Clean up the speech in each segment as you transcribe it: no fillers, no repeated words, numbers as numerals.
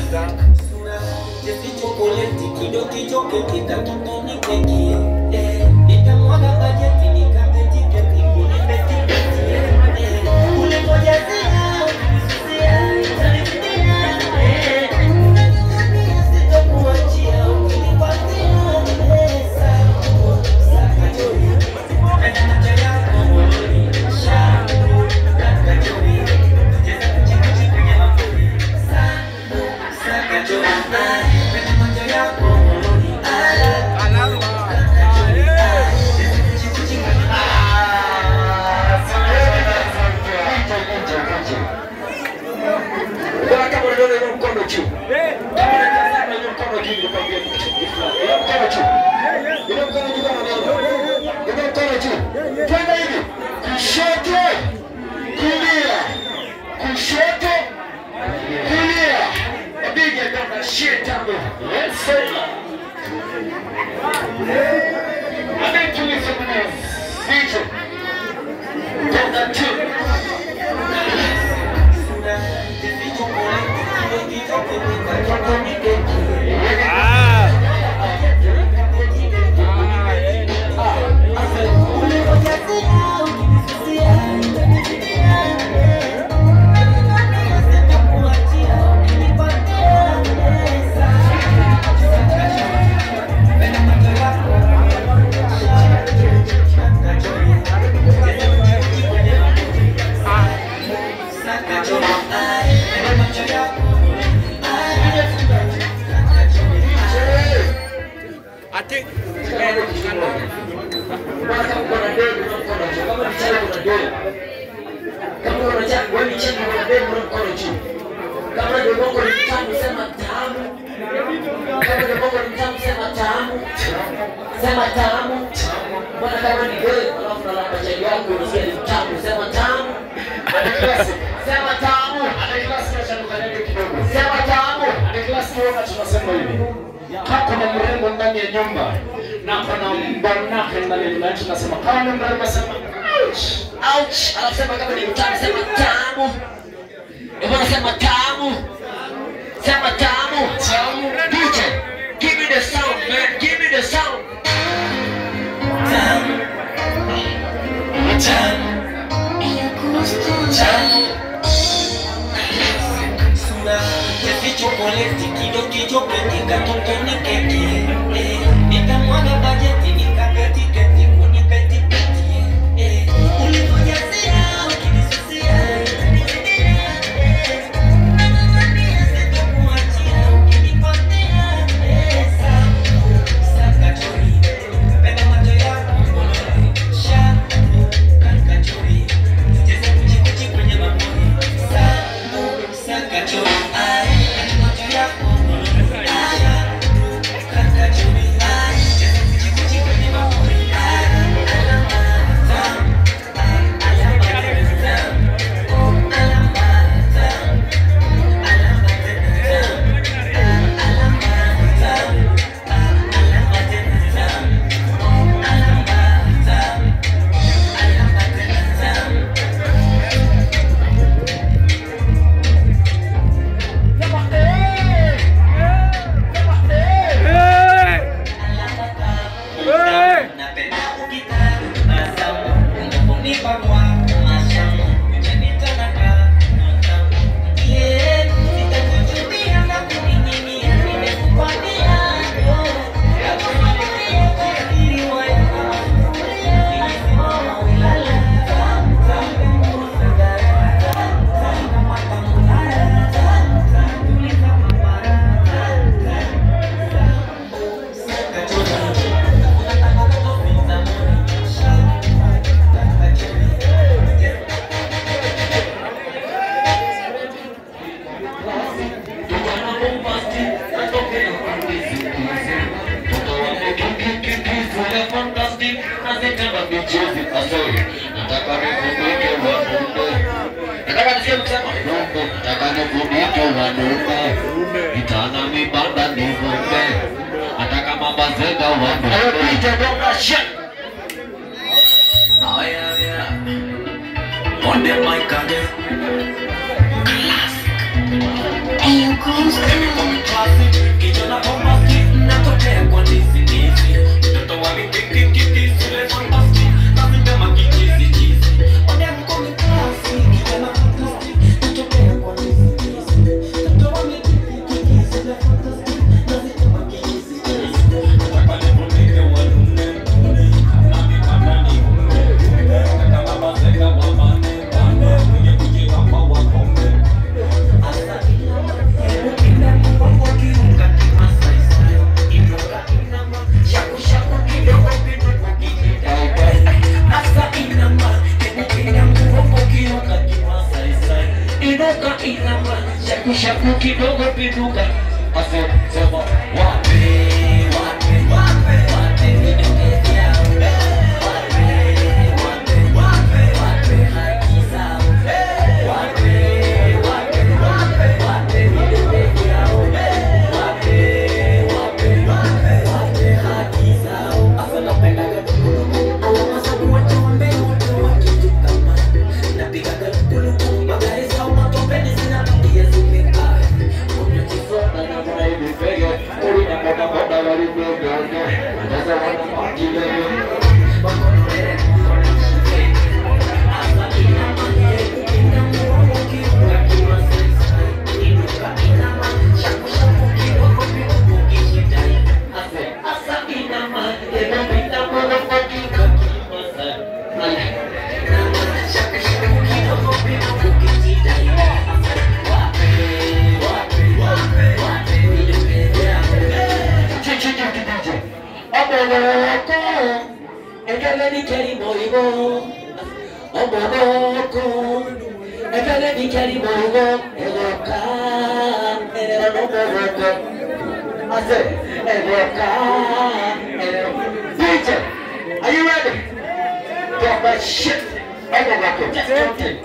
On the mic again. Classic. Are you ready? Drop that shit. I'm gonna rock it. Just jump in.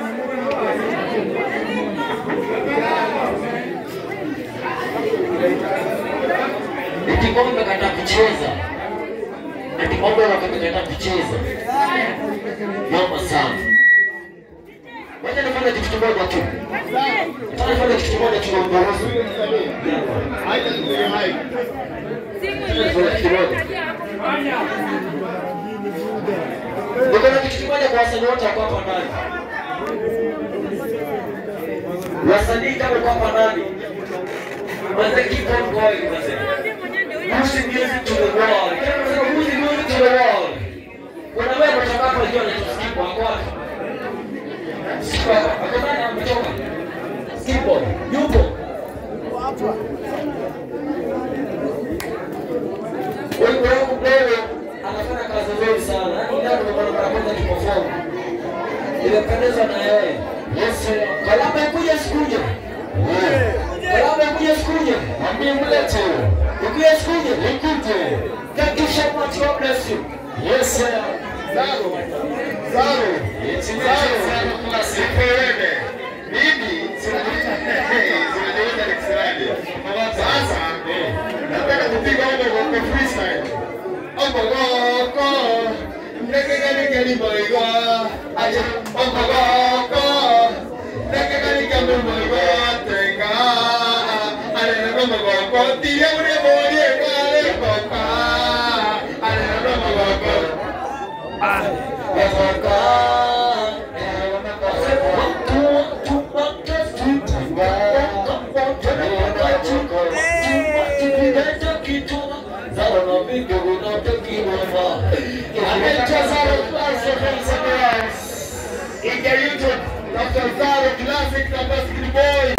Eti ng'ombe kaenda kucheza. Eti ng'ombe kaenda kucheza. Noma sana. Wacha nifanye kitu kimoja tu. Nifanye kitu kimoja tu kwa uongozi. Haja ni hai. Niko kitu kimoja kwa wasanii wote hapa ndani. Wasanii kama hapa ndani. Must keep on going, music to the wall. Music to the wall. Kuna wewe unataka hapo ndio unasikia wako wapi? Sipo hapa. Akadhani ametoka. Sipo. Yupo. Hapa. Wewe anafanya kazi nzuri sana. Yaani ndio tunapata kiperform. Inapendeza na yeye. Yes. Kalama kuja sikuje. Kalama kuja sikuje. Mwambie mlete. Kuja sikuje. Nikuje. Thank you so much. God bless you. Yes sir. Zaro. Zaro kuna siku wewe. Mimi sinajiita Alexander. Sasa nataka kupiga kwa freestyle. Ombogoko. Ndekekani boygo. Aje ombogoko. Ndekekani boygo tenga. Ale ombogoko tire ure boye kale koka. Ale ombogoko. Classic na Basketball Boy.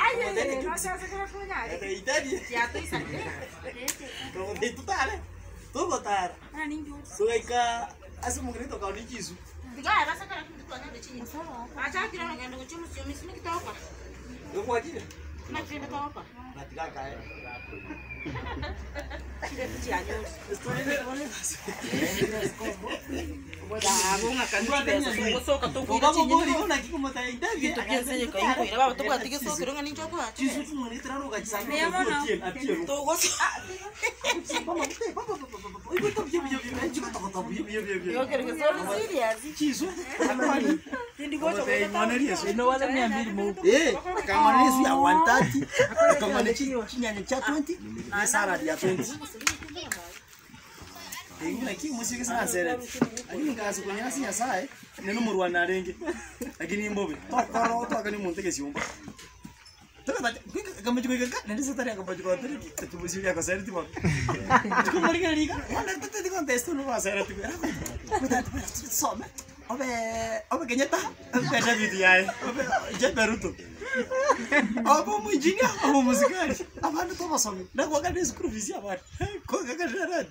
Tuh botar. Suka asu mungkin itu kau dijisu. Tiga rasa kan aku tuh ada cini. Aja kira orang yang ada cuma cuma sini kita apa? Lu mau aja? Nak cerita tahu apa? Nanti kan kayak. Tidak tercianjur. Kamu ngakan biasa. So ketemu kamu boleh lagi kamu tanya dah. Itu kan saya kayak ini. Bawa tuh buat tiga so kira ngani coba. Jisu tuh ngani terlalu gaji sama. Ya mana? Tuh gua. Ibu tuh biar juga tak tahu biar. Yo kira kira so serius. Jisu. Ino wala 200 mo. Kama nisi ya 130, kama nisi chinyanya cha 20, ni salad ya 20. Ingine musiki sana sere. Lakini ngazi kwenye nasi ya sae, neno murwana renge. Lakini mbobe, tokoro tokani munteke siumba. Kama juga kan, nanti setelah aku baju kotor, itu musim dia kasar itu bang. Cukup balik lagi kan, mana tadi kontes tu nulis kasar itu. Aku tadi sama, apa kayaknya tak, beda video ya, jet baru tu. Apa mujinya, apa musikal, apa anu tu masam, nak gua kan deskripsi apa, kau kan jalan.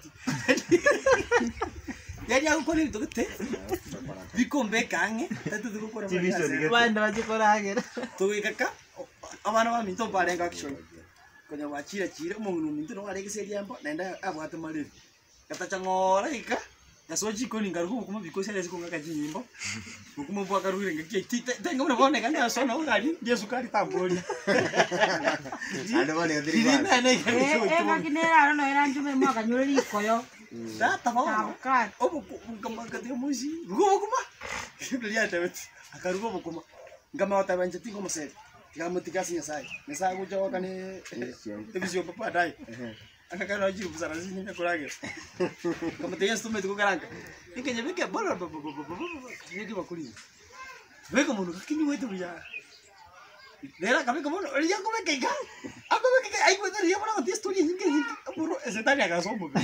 Jadi aku kali itu kete, bikombe kange, itu tu kau orang. Mana aja korang aja. Tu ikakak. Abana minto pale ngakisho kwenye wachira chira umuntu minto no areke seriambo naenda abwate maliri katachangora ika gasoji koni ngaruko kuma bikosi ari sikonga kajimbo kuma bwa karure ngaki tenga muna bone kana so na ugari ndiye sukari tamboli ando bane ndiri bana Kinera no era njume mwaka nyori ikoyo. data bawo obu kumakati muzi kuma kulia taweti akaruko kuma ngama watawanje tiko mosere kamu tiga sih saya aku jawab kan tapi siapa pada akan kalau jiru besar sini aku lagi kamu tiga itu metu kerang ini kayaknya begitu boleh ini dia kulit begitu mulu kini itu dia Dera kami kamu dia aku begitu aku begitu ayo betul dia mana dia story ini kan buru setan ya kasih sombong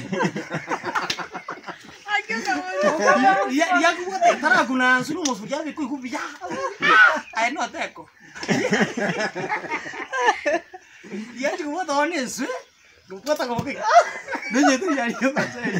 dia aku buat tara aku na suruh mau sudah aku bisa ayo no teko dia juga tahu nih sih, lupa tak kau kek, dia itu jadi apa sih?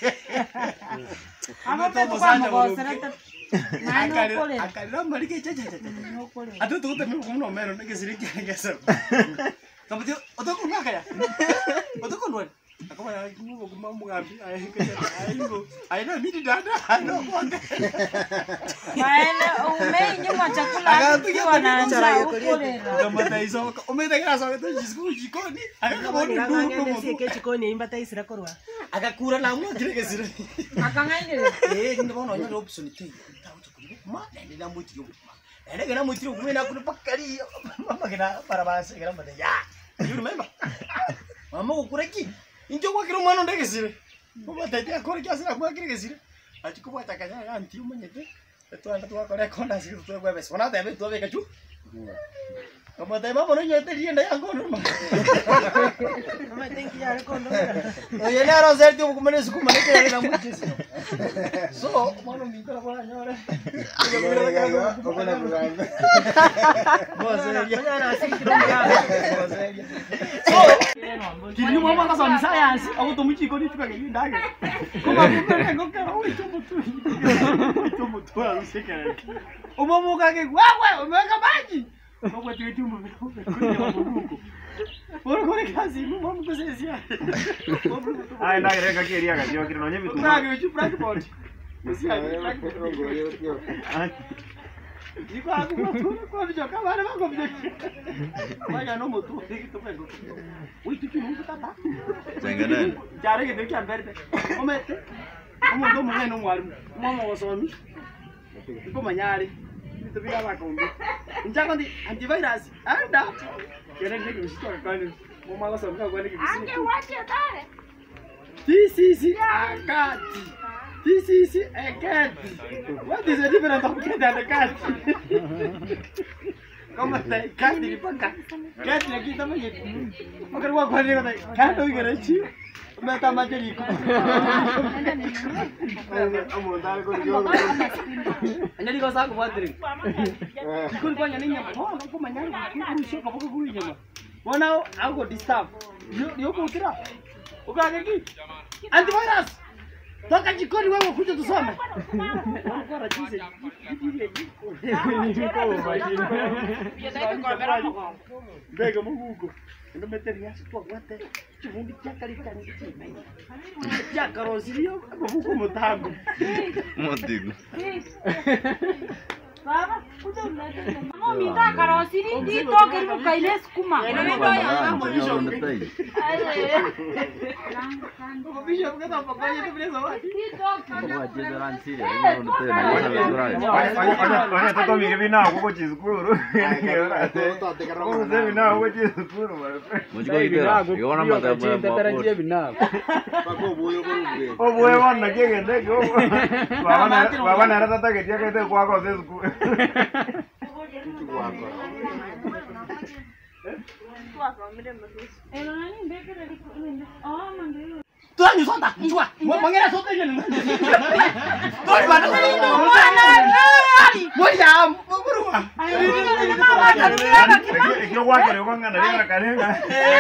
Apa tu kamu kau seret? Akal lama lagi caca. Aduh tu tapi kamu nomor nak kesini kesel. Kamu tu, otak kau nak ya? Otak kau luar. Aku mau mengambil air nak midi dada, ayo buat. Maile umenya machakula wanaanza ukule. Kama taiso, umetengeneza sawa tu jikoni. Akaona ndugu Sike jikoni imba taisira korwa. akakura na mwa kile kesire. Akangaile. Ndio bana onyo option ite. Ma nenda mutiro. Nenda gena mutiro kumena kuna pakari. Mama gena barabara gena mate ya. You remember? Mama ukureki. Injo kwa kiro mwana ndege sire. Mama tete akore kiasi kwa kile kesire. Achikuwa takanya anti umenyete. Tu anda tu akore kona sire tu kwa besi. Wana tabe tu beka chu. Kama tabe mama nyo ete rienda yango normal. Mama tenki ya kondo. Oye na rozer tu kumene siku mane kile na mutisi. So, mano mintara kwa nyore. Kini mama na sami science, aku to michiko ni tuka ngi ndage. Kuma kupenda ngokera oi to mutu ya usekere. Umamu kake wewe umeweka maji. Kwa tu mumu. Por kore kazi mumu kusesia. Ai ndage reka kiria ga yo kiro nyebi tu. Ndage uchi praki body. Dico aku kwa bicho kama ana kwa bicho. Vaya no motu kitu pego. Ui tu não tata. Sengana. Jare ke dekya mberte. Omete. Omo ndo mwana mwalimu. Mama wasomi. Iko manyari. Vitu bila bakombe. Njaka ndi antivirus. Anda. Kile ndike mshitoka kwani. Mama wasomi kwa ndike bisini. Ange wache tare. Si akati. This a cat. What is the difference of cat and a cat? ¿Cómo está? Cat ni paca. Cat le quita más. Porque voy a poner con cat hoy que rechi. Me está más rico. Vamos a dar con yo. Anda digo saco padre. Kul kwa nyanya. Oh, no kwa nyanya. Kul sio kwa kwa nyanya. Wana algo disturb. Yo kwa kira. Ukageki. Antivirus. Toka jikoni wewe kuja tusome. Bora jinsi. Bega mungu. Ndio meteria sio kwate. Chivundi chakali kani. Ya karosio kuvuko mutango. Modigo. Baba, kuja unaleta. minta karosiri itoke mukaile sukuma. Bisho mkata pakoje tu bila zawadi. Oye, toto mire vina huko chizukuru. Mzee vina huko chizukuru. Yona mata tarajia bina. Obuwe wana kegende ko. Baba na rata ta ketia kete kwa kwa chizukuru. Tuanyu sonda, njua. Mangera sote ni. Toi bana. Moja, buruma. Ikyo wake ko ngana lera kalenga.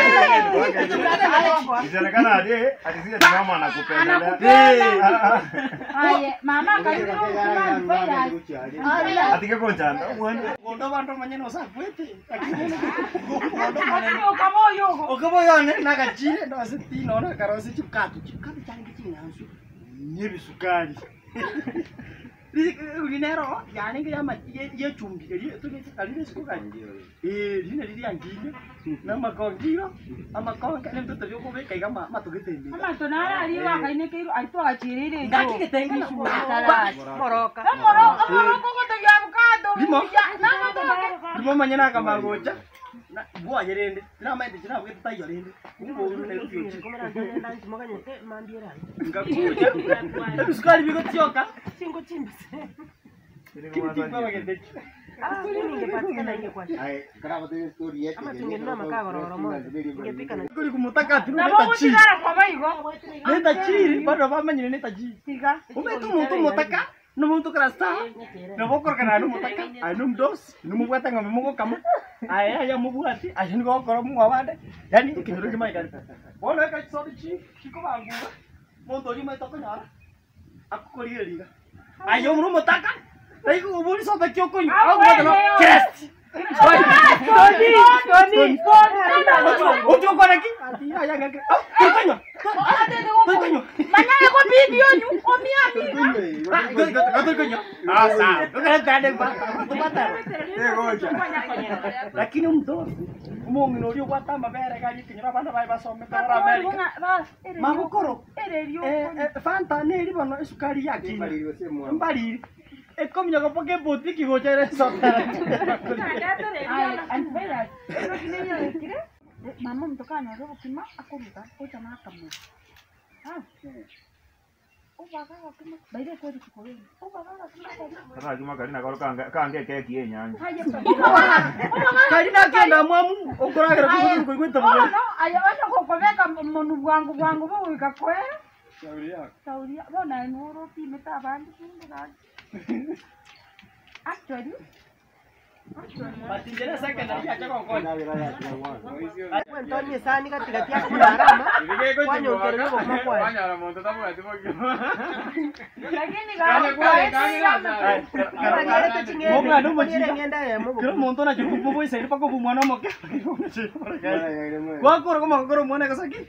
Ijanakana ade, atisia mama anakupenda. Aye, mama karibu kumani faida. Atike konjanda. Ngondo bantu manyeno sa kwete. Okamoyo. Na kachire ndo asitino na karosi chukatu changi chinyansu. Nyebi sukari. Ulinero yani ke yama ye chumbi ke tu ni alile sukari. Lina lili angine. Na makongiro ama konga ne mtoto yoko be kai kama matugitende. Ama tonara aliwa kaine keiru aito achirire. Ngaki ketenga na moroka. Moroka ko to yabukado. Limo manyana kama ngoja. Na bua yerende. Na maite china bwe tayo yerende. Ngo ne ruyo. Komera ndenda ndimoganyete mambiera. Ngakuja. Ebu sukari biko tioka. Singo chimbi. Kiti kwa ngende. Ningepatikana ingekwacha. Ai, graba tu story yetu. Ama tungenunua makaa gororo moja. Ningepika na Kuli kumutaka tu Na neta bobo chiri. tigara kwa maigo. Neta chiri bado bamanyine neta chiri. Tiga. Umetu muntu mutaka. Numuntu krasta. Nabokor kana numutaka. Anum dos. Numubwata ngame mugo kama. Aya ya mubuati. Ajini go koro mu wabade. Yani kinuru kimai kan. Bona ka tsori chi. Kiko bangu. Mondo ni mai tokonyara. Akukori liga. Ayo numutaka. Dai ko boli so ta kyoko ni. Awu bado. Yes. Tony. Ojo kwa naki. Aya ngake. Tokanyo. Tokanyo. Manyaya ko video nyu omiami. Tokanyo. Ah sawa. Tokanyo tade ba. Lakini mdosi. Umongi no kwa tamba bere gari kinyira bana bai basome para America. Magukoro. Ererio. Fanta ne ri bono sukari yaki. Mbali. Ekomnya ko poke boti ki gochere sotara. Ay, anfera. Pero kinenya kire. Mama mtokana robo kima akoruka ocha makamu. Ah. Ubaga wakima baide ko dikore. Ubaga wakima. Sasa juma kali na karo kange keki yenyanja. Kali na kenda mwamu okoragera ko kwita Oh no, ayo acha kokobeka monu bwangu bo ikakwe. Sauria. Bona nuru ti meta bandi kinga. Actually. Matinjera second ya chako kwa. Antonio sani katikati yako na harama. Kwani ongelele kwa mkwa. Wanyara monto tabu ati bogyo. Lakini gawa. Kanyerete chingeni. Moga ndo moji. Ngenda ya mogo. Kero monto na juku bobo isa ipa ko bumwana moke. Kwa koro kama koro mwana kasaki.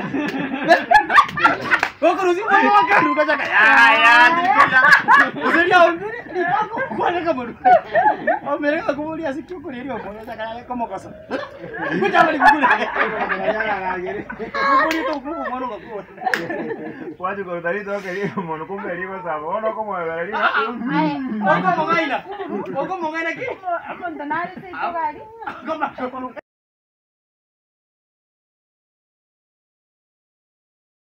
Kwa koro si mwana ka ruka chaka. Ya dikoja. Useria umbere. Kwa kama. O mere ka kumuri asiku ko rio mwana chaka kama kosa. Kuja bali kukule. Kumuri to kuko mwana ko. Waje ko dari to keri mono ko meri ko sabo ono ko mo beri. Ogo mongaina ki. Amontanari se gari. Goma.